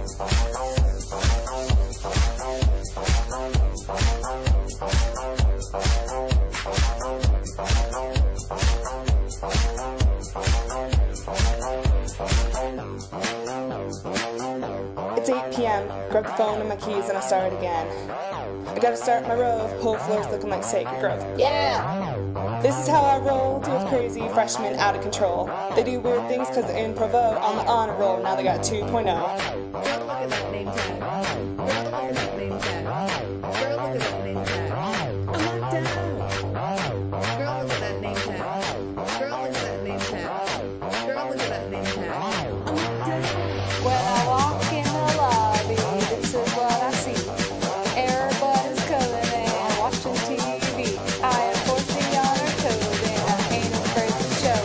It's 8 p.m., grab the phone and my keys and I start again. I gotta start my row, whole floor's looking like sacred growth. Yeah! This is how I roll, deal with crazy freshmen out of control. They do weird things cause they're in Provo on the honor roll, now they got 2.0. Girl, look at that name tag. Girl, look at that name tag. Girl, look at that name tag. I'm locked down. Girl, look at that name tag. Girl, look at that name tag. Girl, look at that name tag. I'm locked down. When I walk in the lobby, this is what I see. Everybody's coloring and watching TV. I enforce the honor code and I ain't afraid to show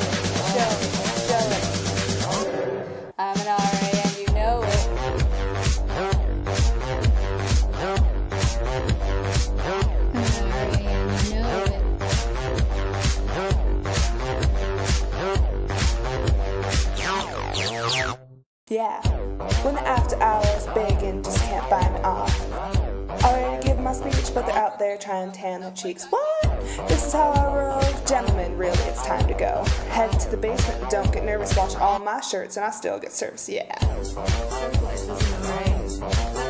it. I'm an RA and you know it. I'm an RA and you know it. Yeah, when the after hours begin, just can't buy me off. Already give my speech, but they're out there trying to tan their cheeks. What? This is how I roll. Gentlemen, really, it's time to go. Head to the basement, but don't get nervous. Wash all my shirts, and I still get service, yeah. Surf life is an RA.